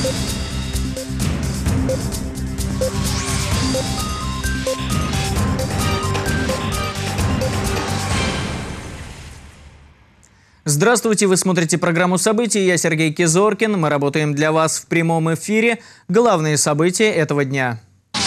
Здравствуйте, вы смотрите программу «События». Я Сергей Кизоркин. Мы работаем для вас в прямом эфире. Главные события этого дня.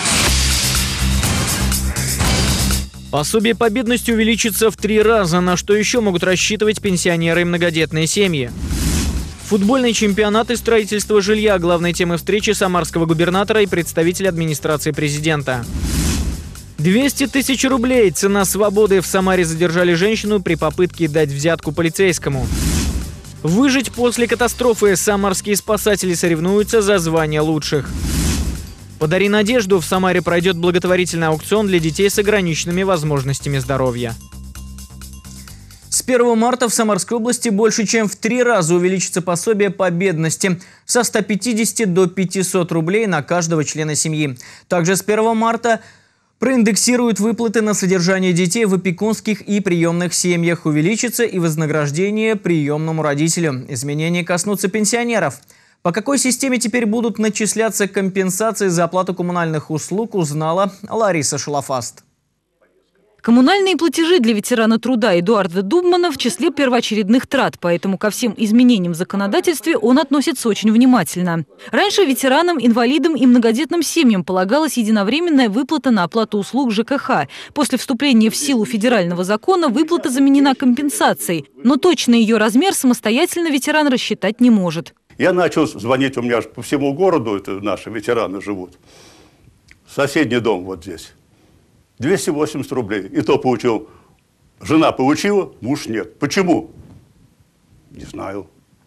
Пособие по бедности увеличится в 3 раза. На что еще могут рассчитывать пенсионеры и многодетные семьи? Футбольный чемпионат и строительство жилья – главной темой встречи самарского губернатора и представителя администрации президента. 200 тысяч рублей. Цена свободы. В Самаре задержали женщину при попытке дать взятку полицейскому. Выжить после катастрофы. Самарские спасатели соревнуются за звание лучших. «Подари надежду». В Самаре пройдет благотворительный аукцион для детей с ограниченными возможностями здоровья. С 1 марта в Самарской области больше чем в 3 раза увеличится пособие по бедности со 150 до 500 рублей на каждого члена семьи. Также с 1 марта проиндексируют выплаты на содержание детей в опекунских и приемных семьях. Увеличится и вознаграждение приемному родителю. Изменения коснутся пенсионеров. По какой системе теперь будут начисляться компенсации за оплату коммунальных услуг, узнала Лариса Шалафаст. Коммунальные платежи для ветерана труда Эдуарда Дубмана в числе первоочередных трат, поэтому ко всем изменениям в законодательстве он относится очень внимательно. Раньше ветеранам, инвалидам и многодетным семьям полагалась единовременная выплата на оплату услуг ЖКХ. После вступления в силу федерального закона выплата заменена компенсацией, но точный ее размер самостоятельно ветеран рассчитать не может. Я начал звонить, у меня по всему городу это наши ветераны живут. Соседний дом вот здесь. 280 рублей. И то получил. Жена получила, муж нет. Почему? Не знаю.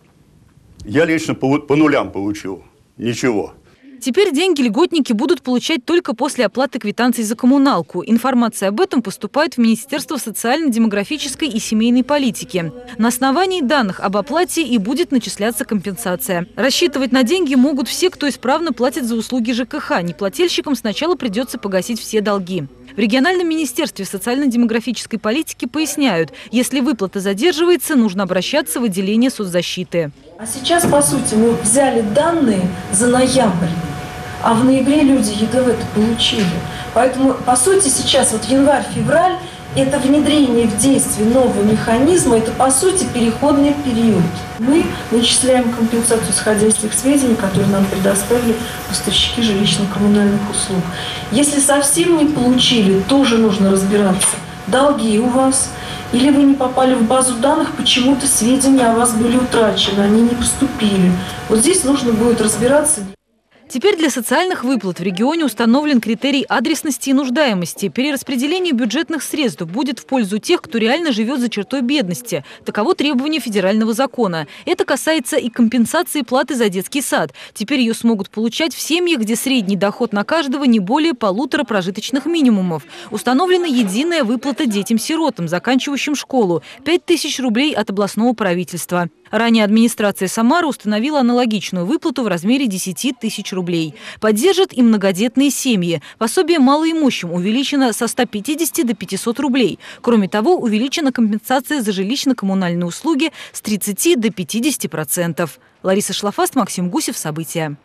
Я лично по нулям получил. Ничего. Теперь деньги льготники будут получать только после оплаты квитанций за коммуналку. Информация об этом поступает в Министерство социально-демографической и семейной политики. На основании данных об оплате и будет начисляться компенсация. Рассчитывать на деньги могут все, кто исправно платит за услуги ЖКХ. Неплательщикам сначала придется погасить все долги. В региональном министерстве социально-демографической политики поясняют, если выплата задерживается, нужно обращаться в отделение соцзащиты. А сейчас, по сути, мы взяли данные за ноябрь, а в ноябре люди ЕГВ-то получили. Поэтому, по сути, сейчас вот январь-февраль – это внедрение в действие нового механизма, это, по сути, переходный период. Мы начисляем компенсацию, исходя из тех сведений, которые нам предоставили поставщики жилищно-коммунальных услуг. Если совсем не получили, тоже нужно разбираться. Долги у вас, или вы не попали в базу данных, почему-то сведения о вас были утрачены, они не поступили. Вот здесь нужно будет разбираться. Теперь для социальных выплат в регионе установлен критерий адресности и нуждаемости. Перераспределение бюджетных средств будет в пользу тех, кто реально живет за чертой бедности. Таково требование федерального закона. Это касается и компенсации платы за детский сад. Теперь ее смогут получать в семьях, где средний доход на каждого не более 1,5 прожиточных минимумов. Установлена единая выплата детям-сиротам, заканчивающим школу – 5000 рублей от областного правительства. Ранее администрация Самары установила аналогичную выплату в размере 10 тысяч рублей. Поддержат и многодетные семьи. Пособие малоимущим увеличено со 150 до 500 рублей. Кроме того, увеличена компенсация за жилищно-коммунальные услуги с 30 до 50%. Лариса Шалафаст, Максим Гусев. События.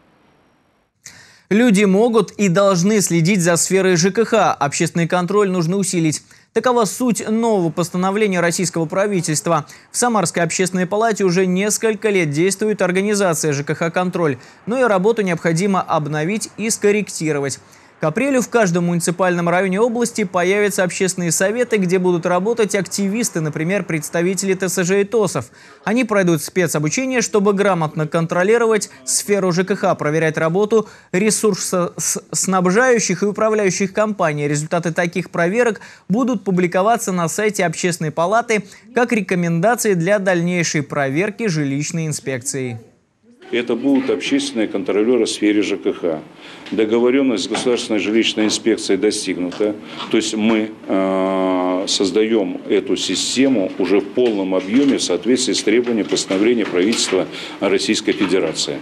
Люди могут и должны следить за сферой ЖКХ. Общественный контроль нужно усилить. Такова суть нового постановления российского правительства. В Самарской общественной палате уже несколько лет действует организация ЖКХ-контроль, но и работу необходимо обновить и скорректировать. К апрелю в каждом муниципальном районе области появятся общественные советы, где будут работать активисты, например, представители ТСЖ и ТОСов. Они пройдут спецобучение, чтобы грамотно контролировать сферу ЖКХ, проверять работу ресурсоснабжающих и управляющих компаний. Результаты таких проверок будут публиковаться на сайте общественной палаты как рекомендации для дальнейшей проверки жилищной инспекции. Это будут общественные контролеры в сфере ЖКХ. Договоренность с Государственной жилищной инспекцией достигнута. То есть мы создаем эту систему уже в полном объеме в соответствии с требованиями постановления правительства Российской Федерации.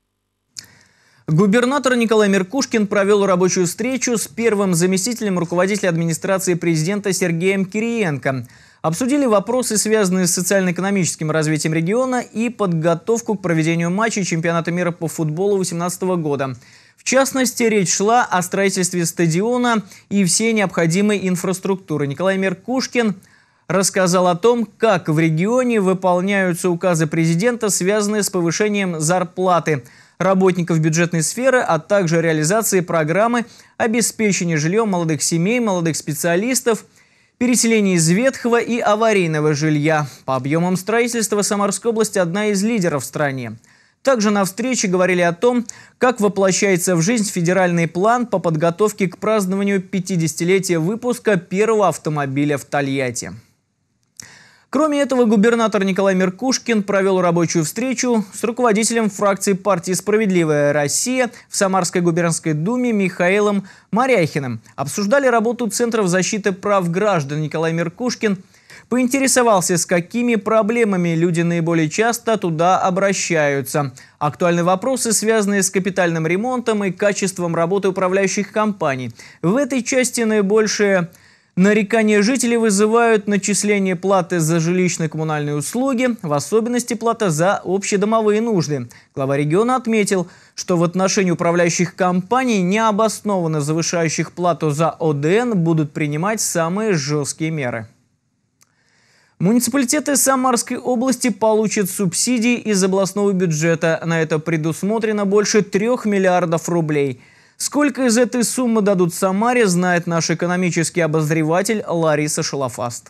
Губернатор Николай Меркушкин провел рабочую встречу с первым заместителем руководителя администрации президента Сергеем Кириенко. Обсудили вопросы, связанные с социально-экономическим развитием региона и подготовку к проведению матчей чемпионата мира по футболу 2018 года. В частности, речь шла о строительстве стадиона и всей необходимой инфраструктуры. Николай Меркушкин рассказал о том, как в регионе выполняются указы президента, связанные с повышением зарплаты работников бюджетной сферы, а также реализации программы обеспечения жильем молодых семей, молодых специалистов, переселение из ветхого и аварийного жилья. По объемам строительства Самарская область одна из лидеров в стране. Также на встрече говорили о том, как воплощается в жизнь федеральный план по подготовке к празднованию 50-летия выпуска первого автомобиля в Тольятти. Кроме этого, губернатор Николай Меркушкин провел рабочую встречу с руководителем фракции партии «Справедливая Россия» в Самарской губернской думе Михаилом Маряхиным. Обсуждали работу Центров защиты прав граждан. Николай Меркушкин поинтересовался, с какими проблемами люди наиболее часто туда обращаются. Актуальны вопросы, связанные с капитальным ремонтом и качеством работы управляющих компаний. В этой части наибольшее нарекания жителей вызывают начисление платы за жилищно-коммунальные услуги, в особенности плата за общедомовые нужды. Глава региона отметил, что в отношении управляющих компаний, необоснованно завышающих плату за ОДН, будут принимать самые жесткие меры. Муниципалитеты Самарской области получат субсидии из областного бюджета. На это предусмотрено больше 3 миллиардов рублей. Сколько из этой суммы дадут Самаре, знает наш экономический обозреватель Лариса Шалафаст.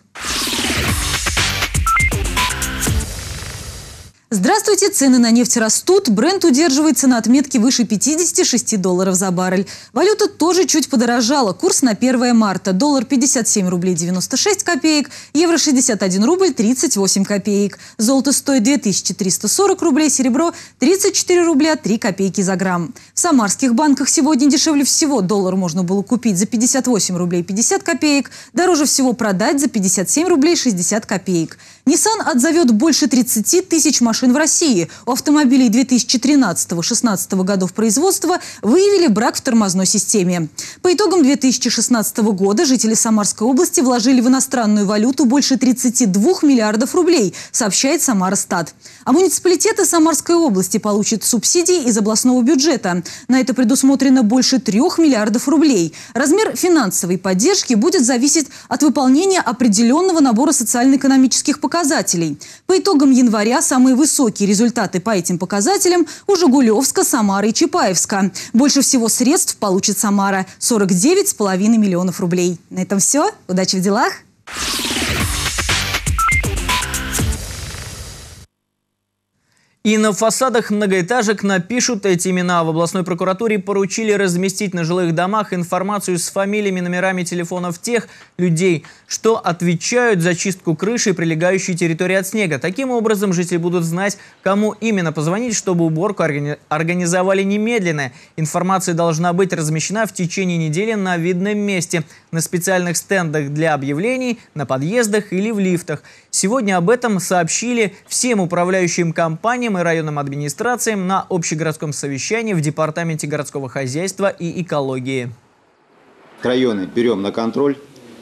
Здравствуйте! Цены на нефть растут. Брент удерживается на отметке выше $56 за баррель. Валюта тоже чуть подорожала. Курс на 1 марта. Доллар 57 рублей 96 копеек, евро 61 рубль 38 копеек. Золото стоит 2340 рублей, серебро 34 рубля 3 копейки за грамм. В самарских банках сегодня дешевле всего. Доллар можно было купить за 58 рублей 50 копеек, дороже всего продать за 57 рублей 60 копеек. Nissan отзовет больше 30 тысяч машин в России. У автомобилей 2013-2016 годов производства выявили брак в тормозной системе. По итогам 2016 года жители Самарской области вложили в иностранную валюту больше 32 миллиардов рублей, сообщает Самарстат. А муниципалитеты Самарской области получат субсидии из областного бюджета. На это предусмотрено больше 3 миллиардов рублей. Размер финансовой поддержки будет зависеть от выполнения определенного набора социально-экономических показателей. По итогам января самые высокие результаты по этим показателям у Жигулевска, Самары и Чапаевска. Больше всего средств получит Самара – 49,5 миллионов рублей. На этом все. Удачи в делах! И на фасадах многоэтажек напишут эти имена. В областной прокуратуре поручили разместить на жилых домах информацию с фамилиями, номерами телефонов тех людей, что отвечают за чистку крыши и прилегающей территории от снега. Таким образом, жители будут знать, кому именно позвонить, чтобы уборку организовали немедленно. Информация должна быть размещена в течение недели на видном месте, на специальных стендах для объявлений, на подъездах или в лифтах. Сегодня об этом сообщили всем управляющим компаниям и районным администрациям на общегородском совещании в Департаменте городского хозяйства и экологии. Районы берем на контроль,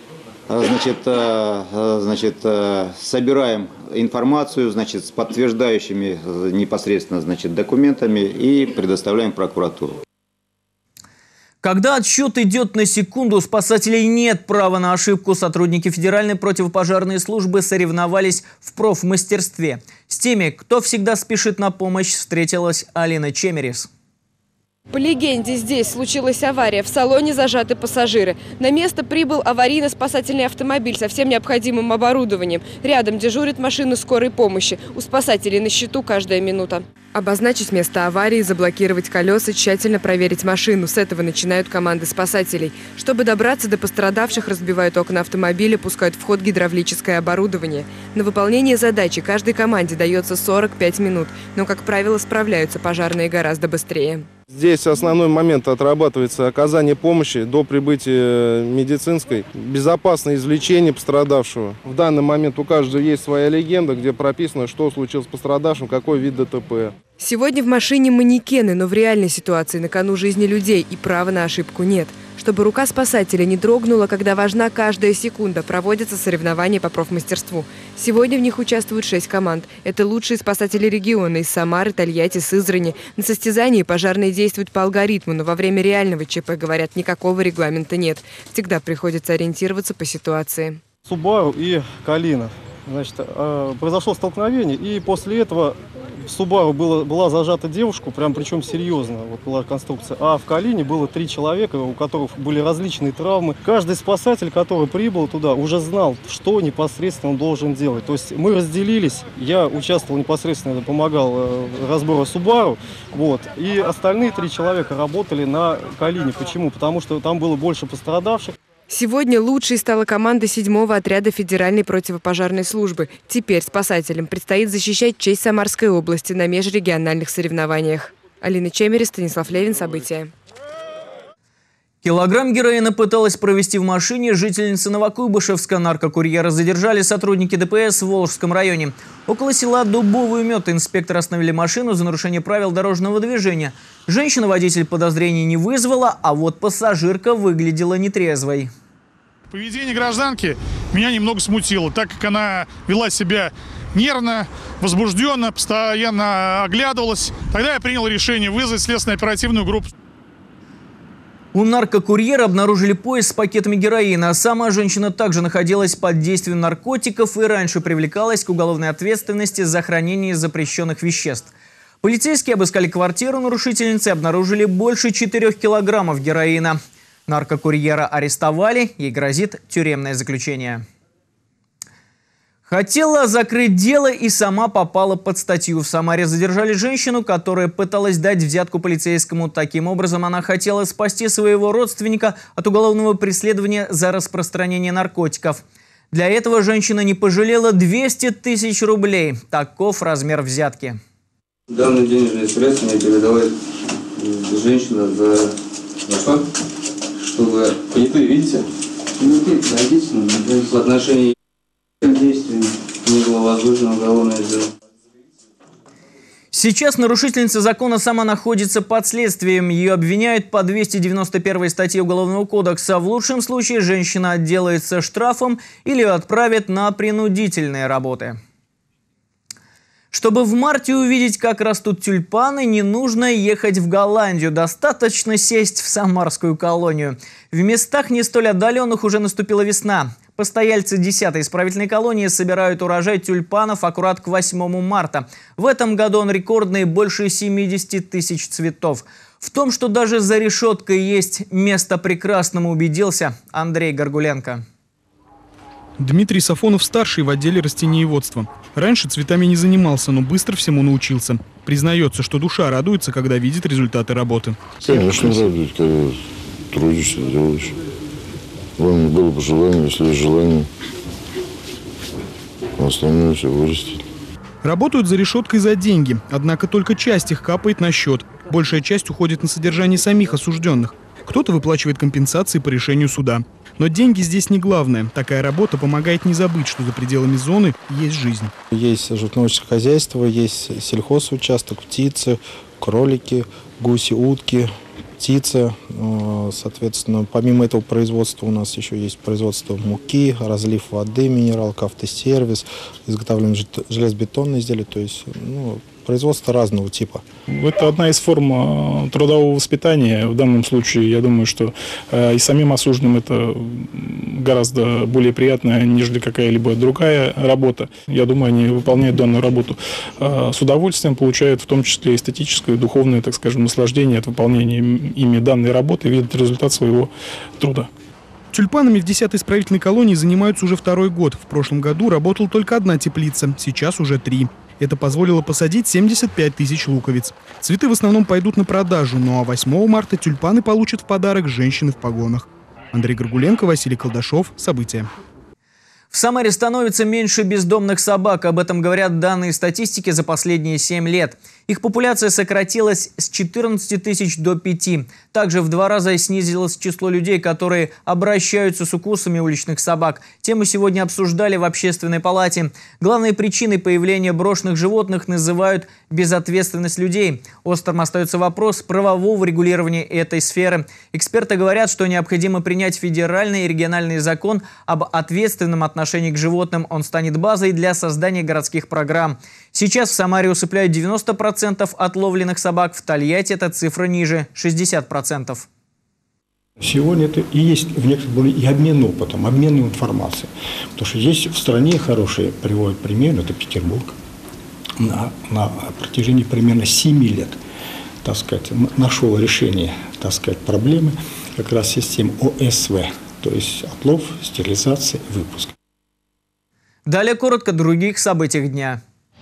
собираем информацию, с подтверждающими непосредственно, документами и предоставляем прокуратуру. Когда отсчет идет на секунду, у спасателей нет права на ошибку. Сотрудники Федеральной противопожарной службы соревновались в профмастерстве. С теми, кто всегда спешит на помощь, встретилась Алина Чемерис. По легенде, здесь случилась авария. В салоне зажаты пассажиры. На место прибыл аварийно-спасательный автомобиль со всем необходимым оборудованием. Рядом дежурит машина скорой помощи. У спасателей на счету каждая минута. Обозначить место аварии, заблокировать колеса, тщательно проверить машину. С этого начинают команды спасателей. Чтобы добраться до пострадавших, разбивают окна автомобиля, пускают в ход гидравлическое оборудование. На выполнение задачи каждой команде дается 45 минут. Но, как правило, справляются пожарные гораздо быстрее. Здесь основной момент отрабатывается оказание помощи до прибытия медицинской, безопасное извлечение пострадавшего. В данный момент у каждого есть своя легенда, где прописано, что случилось с пострадавшим, какой вид ДТП. Сегодня в машине манекены, но в реальной ситуации на кону жизни людей и права на ошибку нет. Чтобы рука спасателя не дрогнула, когда важна каждая секунда, проводятся соревнования по профмастерству. Сегодня в них участвуют 6 команд. Это лучшие спасатели региона из Самары, Тольятти, Сызрани. На состязании пожарные действуют по алгоритму, но во время реального ЧП, говорят, никакого регламента нет. Всегда приходится ориентироваться по ситуации. Subaru и Калина. Значит, произошло столкновение, и после этого в Subaru была зажата девушка, причем серьезно, вот была конструкция. А в Калине было 3 человека, у которых были различные травмы. Каждый спасатель, который прибыл туда, уже знал, что непосредственно он должен делать. То есть мы разделились, я участвовал непосредственно, помогал в разбору Subaru, и остальные 3 человека работали на Калине. Почему? Потому что там было больше пострадавших. Сегодня лучшей стала команда 7-го отряда Федеральной противопожарной службы. Теперь спасателям предстоит защищать честь Самарской области на межрегиональных соревнованиях. Алина Чемери, Станислав Левин. События. Килограмм героина пыталась провести в машине жительница Новокуйбышевска. Наркокурьера задержали сотрудники ДПС в Волжском районе. Около села Дубовый Мед инспекторы остановили машину за нарушение правил дорожного движения. Женщина-водитель подозрений не вызвала, а вот пассажирка выглядела нетрезвой. Поведение гражданки меня немного смутило, так как она вела себя нервно, возбужденно, постоянно оглядывалась. Тогда я принял решение вызвать следственно-оперативную группу. У наркокурьера обнаружили пояс с пакетами героина. Сама женщина также находилась под действием наркотиков и раньше привлекалась к уголовной ответственности за хранение запрещенных веществ. Полицейские обыскали квартиру нарушительницы и обнаружили больше 4 килограммов героина. Наркокурьера арестовали, ей грозит тюремное заключение. Хотела закрыть дело и сама попала под статью. В Самаре задержали женщину, которая пыталась дать взятку полицейскому. Таким образом, она хотела спасти своего родственника от уголовного преследования за распространение наркотиков. Для этого женщина не пожалела 200 тысяч рублей. Таков размер взятки. Данные денежные средства мне передала женщина за что? Чтобы понятые, видите? Понятые, найдите, в отношении действий не было возбуждено уголовное дело. Сейчас нарушительница закона сама находится под следствием. Ее обвиняют по 291 статье Уголовного кодекса. В лучшем случае женщина отделается штрафом или ее отправят на принудительные работы. Чтобы в марте увидеть, как растут тюльпаны, не нужно ехать в Голландию. Достаточно сесть в самарскую колонию. В местах не столь отдаленных уже наступила весна. Постояльцы 10-й исправительной колонии собирают урожай тюльпанов аккурат к 8 марта. В этом году он рекордный – больше 70 тысяч цветов. В том, что даже за решеткой есть место прекрасному, убедился Андрей Горгуленко. Дмитрий Сафонов-старший в отделе растениеводства. Раньше цветами не занимался, но быстро всему научился. Признается, что душа радуется, когда видит результаты работы. Конечно, радует, когда трудишься, делаешь. Главное было бы желание, если есть желание, остальное все вырастет. Работают за решеткой за деньги, однако только часть их капает на счет. Большая часть уходит на содержание самих осужденных. Кто-то выплачивает компенсации по решению суда. Но деньги здесь не главное. Такая работа помогает не забыть, что за пределами зоны есть жизнь. Есть животноводческое хозяйство, есть сельхозучасток, птицы, кролики, гуси, утки, птица. Соответственно, помимо этого производства у нас еще есть производство муки, разлив воды, минералка, автосервис, изготовление железобетонных изделий, то есть производство разного типа. Это одна из форм трудового воспитания. В данном случае, я думаю, что и самим осужденным это гораздо более приятно, нежели какая-либо другая работа. Я думаю, они выполняют данную работу с удовольствием, получают в том числе эстетическое, духовное, так скажем, наслаждение от выполнения ими данной работы и видят результат своего труда. Тюльпанами в 10-й исправительной колонии занимаются уже 2-й год. В прошлом году работала только одна теплица, сейчас уже 3. Это позволило посадить 75 тысяч луковиц. Цветы в основном пойдут на продажу, ну а 8 марта тюльпаны получат в подарок женщины в погонах. Андрей Горгуленко, Василий Колдашов. События. В Самаре становится меньше бездомных собак. Об этом говорят данные статистики за последние 7 лет. Их популяция сократилась с 14 тысяч до 5. Также в 2 раза снизилось число людей, которые обращаются с укусами уличных собак. Тему сегодня обсуждали в Общественной палате. Главной причиной появления брошенных животных называют безответственность людей. Острым остается вопрос правового регулирования этой сферы. Эксперты говорят, что необходимо принять федеральный и региональный закон об ответственном отношении к животным. Он станет базой для создания городских программ. Сейчас в Самаре усыпляют 90% отловленных собак. В Тольятти эта цифра ниже – 60%. Сегодня это и есть в некоторых и обмен опытом, обмен информацией. Потому что есть в стране хорошие, приводят пример, это Петербург. На протяжении примерно 7 лет, так сказать, нашел решение, так сказать, проблемы как раз систем ОСВ, то есть отлов, стерилизация, выпуск. Далее коротко о других событиях дня.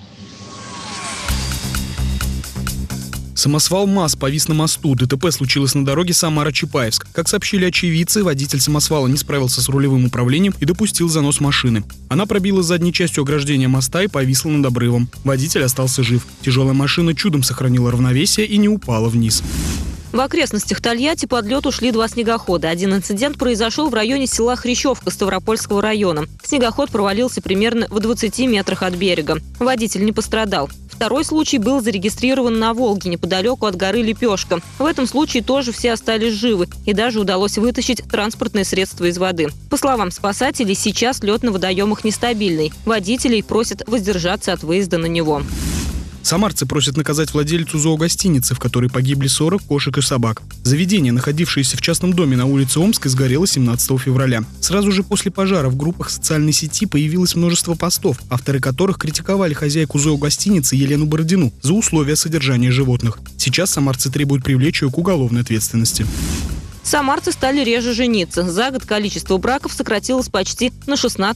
Самосвал МАЗ повис на мосту. ДТП случилось на дороге Самара-Чапаевск. Как сообщили очевидцы, водитель самосвала не справился с рулевым управлением и допустил занос машины. Она пробила задней частью ограждения моста и повисла над обрывом. Водитель остался жив. Тяжелая машина чудом сохранила равновесие и не упала вниз. В окрестностях Тольятти под лед ушли 2 снегохода. Один инцидент произошел в районе села Хрящевка Ставропольского района. Снегоход провалился примерно в 20 метрах от берега. Водитель не пострадал. Второй случай был зарегистрирован на Волге, неподалеку от горы Лепешка. В этом случае тоже все остались живы, и даже удалось вытащить транспортное средство из воды. По словам спасателей, сейчас лед на водоемах нестабильный. Водителей просят воздержаться от выезда на него. Самарцы просят наказать владельцу зоогостиницы, в которой погибли 40 кошек и собак. Заведение, находившееся в частном доме на улице Омской, сгорело 17 февраля. Сразу же после пожара в группах социальной сети появилось множество постов, авторы которых критиковали хозяйку зоогостиницы Елену Бородину за условия содержания животных. Сейчас самарцы требуют привлечь ее к уголовной ответственности. Самарцы стали реже жениться. За год количество браков сократилось почти на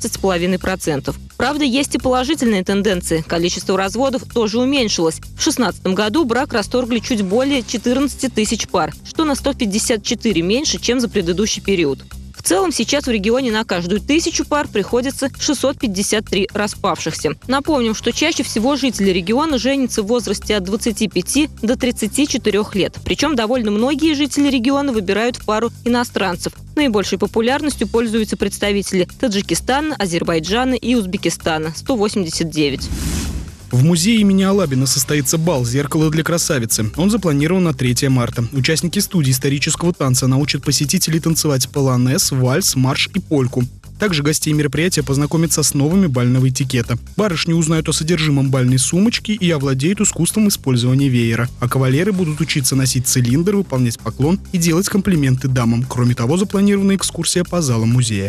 16,5%. Правда, есть и положительные тенденции. Количество разводов тоже уменьшилось. В 2016 году брак расторгли чуть более 14 тысяч пар, что на 154 меньше, чем за предыдущий период. В целом сейчас в регионе на каждую 1000 пар приходится 653 распавшихся. Напомним, что чаще всего жители региона женятся в возрасте от 25 до 34 лет. Причем довольно многие жители региона выбирают в пару иностранцев. Наибольшей популярностью пользуются представители Таджикистана, Азербайджана и Узбекистана – 189. В музее имени Алабина состоится бал «Зеркало для красавицы». Он запланирован на 3 марта. Участники студии исторического танца научат посетителей танцевать полонез, вальс, марш и польку. Также гостей мероприятия познакомят с основами бального этикета. Барышни узнают о содержимом бальной сумочки и овладеют искусством использования веера. А кавалеры будут учиться носить цилиндр, выполнять поклон и делать комплименты дамам. Кроме того, запланирована экскурсия по залам музея.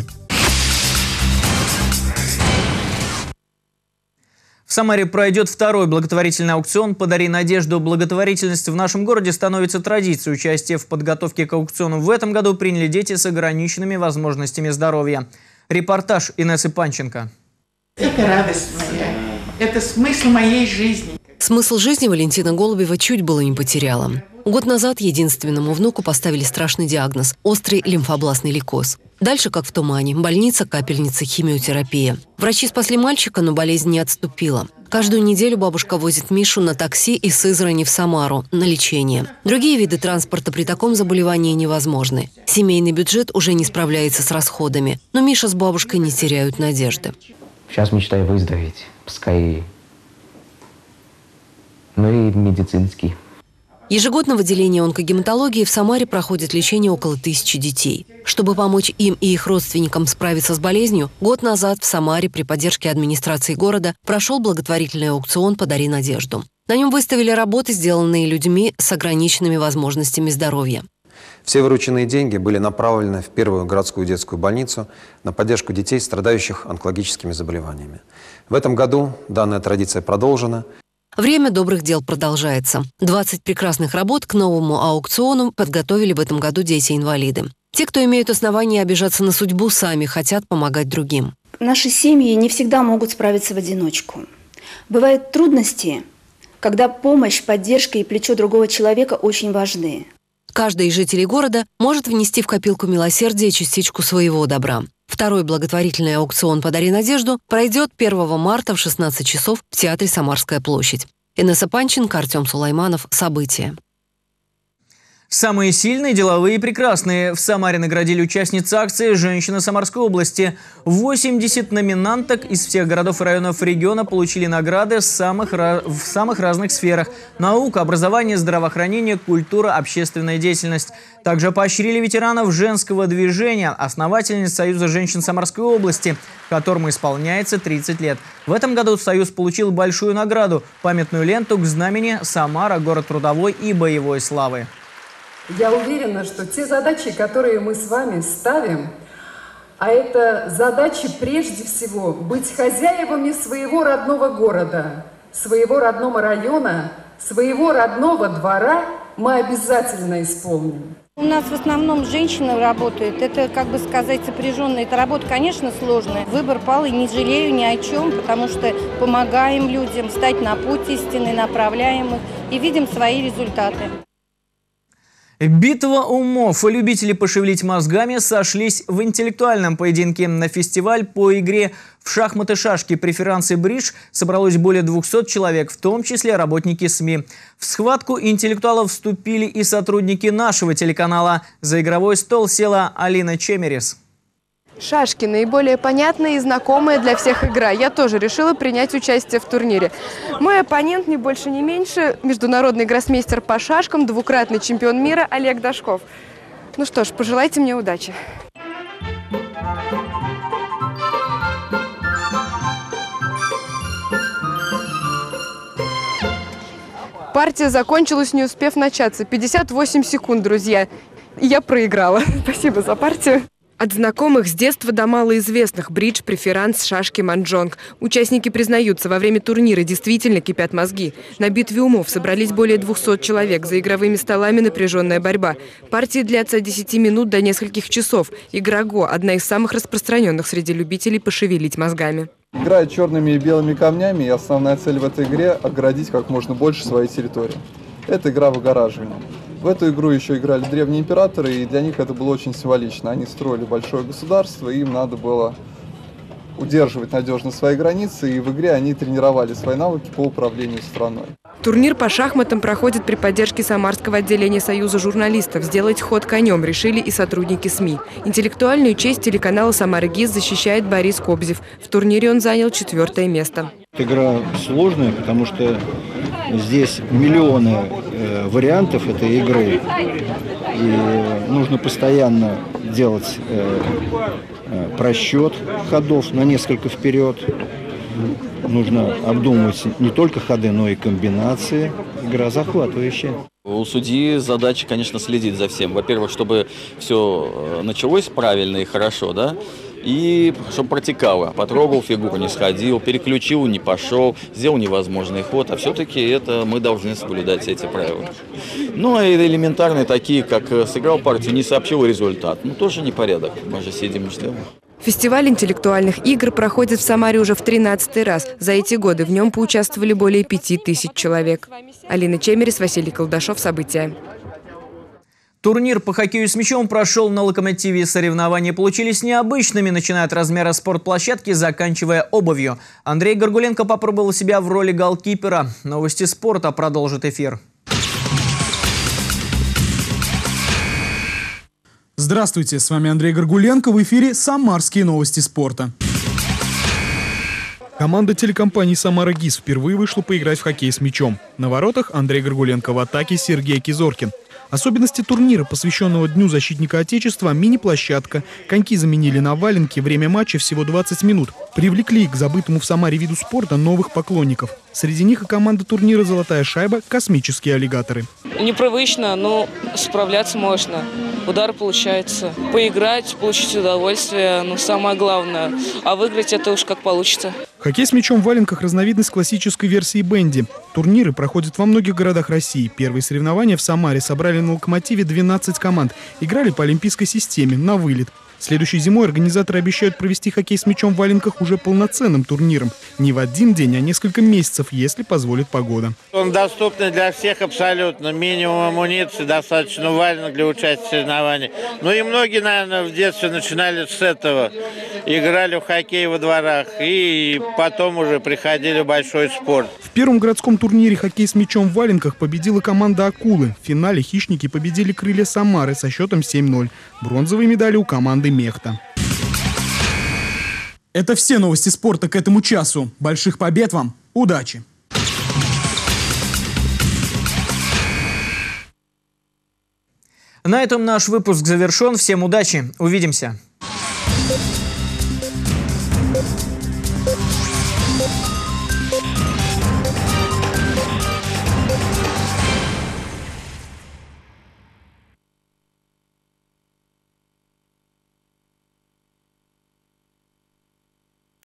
В Самаре пройдет второй благотворительный аукцион «Подари надежду». Благотворительность в нашем городе становится традицией. Участие в подготовке к аукциону в этом году приняли дети с ограниченными возможностями здоровья. Репортаж Инессы Панченко. Это радость моя, это смысл моей жизни. Смысл жизни Валентина Голубева чуть было не потеряла. Год назад единственному внуку поставили страшный диагноз – острый лимфобластный лейкоз. Дальше, как в тумане, больница, капельница, химиотерапия. Врачи спасли мальчика, но болезнь не отступила. Каждую неделю бабушка возит Мишу на такси из Сызрани в Самару на лечение. Другие виды транспорта при таком заболевании невозможны. Семейный бюджет уже не справляется с расходами. Но Миша с бабушкой не теряют надежды. Сейчас мечтаю выздороветь, поскорее. Ну и медицинский. Ежегодно в отделении онкогематологии в Самаре проходит лечение около 1000 детей. Чтобы помочь им и их родственникам справиться с болезнью, год назад в Самаре при поддержке администрации города прошел благотворительный аукцион «Подари надежду». На нем выставили работы, сделанные людьми с ограниченными возможностями здоровья. Все вырученные деньги были направлены в первую городскую детскую больницу на поддержку детей, страдающих онкологическими заболеваниями. В этом году данная традиция продолжена. Время добрых дел продолжается. 20 прекрасных работ к новому аукциону подготовили в этом году дети-инвалиды. Те, кто имеют основания обижаться на судьбу, сами хотят помогать другим. Наши семьи не всегда могут справиться в одиночку. Бывают трудности, когда помощь, поддержка и плечо другого человека очень важны. Каждый из жителей города может внести в копилку милосердия частичку своего добра. Второй благотворительный аукцион «Подари надежду» пройдет 1 марта в 16 часов в театре «Самарская площадь». Инесса Панченко, Артем Сулайманов. События. Самые сильные, деловые и прекрасные. В Самаре наградили участниц акции «Женщина Самарской области». 80 номинанток из всех городов и районов региона получили награды в самых разных сферах. Наука, образование, здравоохранение, культура, общественная деятельность. Также поощрили ветеранов женского движения, основательниц Союза женщин Самарской области, которому исполняется 30 лет. В этом году Союз получил большую награду – памятную ленту к знамени «Самара. Город трудовой и боевой славы». Я уверена, что те задачи, которые мы с вами ставим, а это задачи прежде всего быть хозяевами своего родного города, своего родного района, своего родного двора, мы обязательно исполним. У нас в основном женщины работают. Это, как бы сказать, сопряженная. Эта работа, конечно, сложная. Выбор пал, и не жалею ни о чем, потому что помогаем людям стать на путь истины, направляем их и видим свои результаты. Битва умов. Любители пошевелить мозгами сошлись в интеллектуальном поединке. На фестиваль по игре в шахматы, шашки, преферанс и бридж собралось более 200 человек, в том числе работники СМИ. В схватку интеллектуалов вступили и сотрудники нашего телеканала. За игровой стол села Алина Чемерис. Шашки – наиболее понятная и знакомая для всех игра. Я тоже решила принять участие в турнире. Мой оппонент, ни больше, ни меньше, международный гроссмейстер по шашкам, двукратный чемпион мира Олег Дашков. Ну что ж, пожелайте мне удачи. Партия закончилась, не успев начаться. 58 секунд, друзья. И я проиграла. Спасибо за партию. От знакомых с детства до малоизвестных – бридж, преферанс, шашки, манджонг. Участники признаются, во время турнира действительно кипят мозги. На битве умов собрались более 200 человек. За игровыми столами напряженная борьба. Партии длятся от 10 минут до нескольких часов. Игра Го – одна из самых распространенных среди любителей пошевелить мозгами. Играя черными и белыми камнями, и основная цель в этой игре – оградить как можно больше своей территории. Это игра выгораживания. В эту игру еще играли древние императоры, и для них это было очень символично. Они строили большое государство, и им надо было удерживать надежно свои границы, и в игре они тренировали свои навыки по управлению страной. Турнир по шахматам проходит при поддержке Самарского отделения Союза журналистов. Сделать ход конем решили и сотрудники СМИ. Интеллектуальную честь телеканала «Самара ГИС» защищает Борис Кобзев. В турнире он занял 4-е место. Игра сложная, потому что здесь миллионы вариантов этой игры. И нужно постоянно делать просчет ходов на несколько вперед. Нужно обдумывать не только ходы, но и комбинации. Игра захватывающая. У судьи задача, конечно, следить за всем. Во-первых, чтобы все началось правильно и хорошо, да, и чтобы протекало. Потрогал фигуру, не сходил, переключил, не пошел, сделал невозможный ход. А все-таки это мы должны соблюдать эти правила. Ну, и элементарные такие, как сыграл партию, не сообщил результат. Ну, тоже непорядок. Мы же сидим и ждем. Фестиваль интеллектуальных игр проходит в Самаре уже в 13-й раз. За эти годы в нем поучаствовали более 5000 человек. Алина Чемерис, Василий Колдашов. События. Турнир по хоккею с мячом прошел на «Локомотиве». Соревнования получились необычными, начиная от размера спортплощадки, заканчивая обувью. Андрей Горгуленко попробовал себя в роли голкипера. Новости спорта продолжит эфир. Здравствуйте, с вами Андрей Горгуленко, в эфире «Самарские новости спорта». Команда телекомпании «Самара ГИС» впервые вышла поиграть в хоккей с мячом. На воротах Андрей Горгуленко, в атаке Сергей Кизоркин. Особенности турнира, посвященного Дню защитника Отечества – мини-площадка. Коньки заменили на валенки, время матча всего 20 минут. Привлекли к забытому в Самаре виду спорта новых поклонников. Среди них и команда турнира «Золотая шайба» «Космические аллигаторы». Непривычно, но справляться можно. Удар получается. Поиграть, получить удовольствие, но самое главное. А выиграть это уж как получится. Хоккей с мячом в валенках – разновидность классической версии бенди. Турниры проходят во многих городах России. Первые соревнования в Самаре собрали на «Локомотиве» 12 команд. Играли по олимпийской системе, на вылет. Следующей зимой организаторы обещают провести хоккей с мячом в валенках уже полноценным турниром. Не в один день, а несколько месяцев, если позволит погода. Он доступный для всех абсолютно. Минимум амуниции, достаточно валенок для участия в соревнованиях. Ну и многие, наверное, в детстве начинали с этого. играли в хоккей во дворах и потом уже приходили в большой спорт. В первом городском турнире «Хоккей с мячом» в валенках победила команда «Акулы». В финале хищники победили «Крылья Самары» со счетом 7-0. Бронзовые медали у команды «Мехта». Это все новости спорта к этому часу. Больших побед вам. Удачи! На этом наш выпуск завершен. Всем удачи. Увидимся.